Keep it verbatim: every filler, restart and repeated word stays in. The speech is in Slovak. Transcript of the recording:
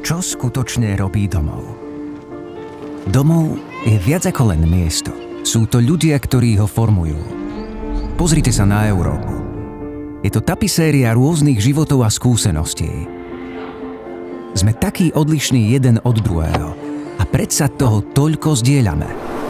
Čo skutočne robí domov? Domov je viac ako len miesto. Sú to ľudia, ktorí ho formujú. Pozrite sa na Európu. Je to tapiséria rôznych životov a skúseností. Sme takí odlišní jeden od druhého a predsa toho toľko zdieľame.